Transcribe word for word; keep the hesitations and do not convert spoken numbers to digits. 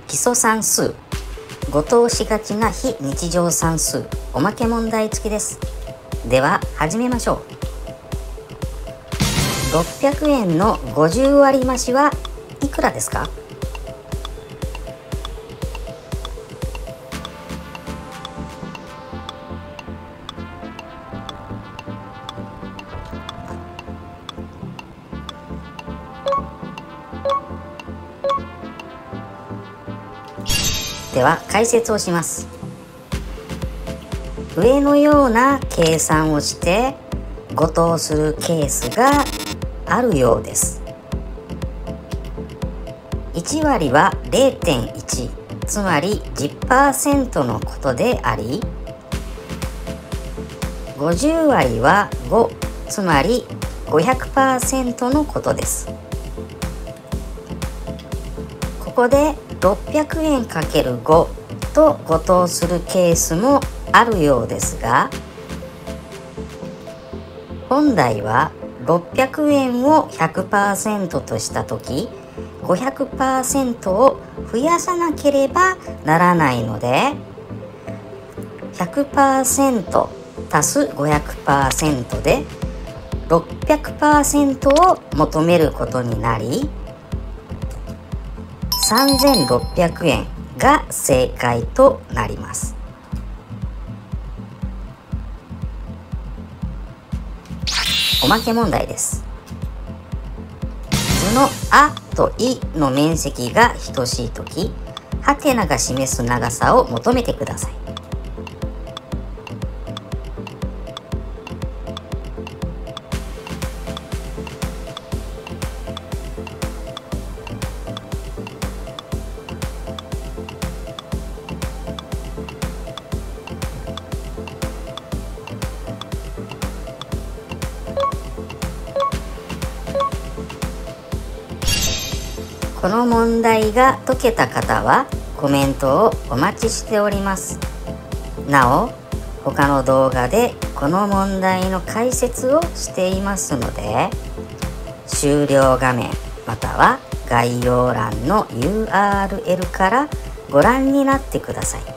基礎算数、誤答しがちな非日常算数、おまけ問題付きです。では始めましょう。ろっぴゃくえんのごじゅう割増しはいくらですか？では解説をします。上のような計算をして誤答するケースがあるようです。いち割は れいてんいち、つまり じゅっパーセント のことであり、ごじゅう割はご、つまり ごひゃくパーセント のことです。ここでろっぴゃくえんかけるごと誤答するケースもあるようですが、本来はろっぴゃくえんを ひゃくパーセント としたとき、ごひゃくパーセント を増やさなければならないので、ひゃくパーセント 足す ごひゃくパーセント で ろっぴゃくパーセント を求めることになり、さんぜんろっぴゃくえんが正解となります。おまけ問題です。図のあといの面積が等しいとき、ハテナが示す長さを求めてください。この問題が解けた方はコメントをお待ちしております。なお、他の動画でこの問題の解説をしていますので、終了画面または概要欄の ユーアールエル からご覧になってください。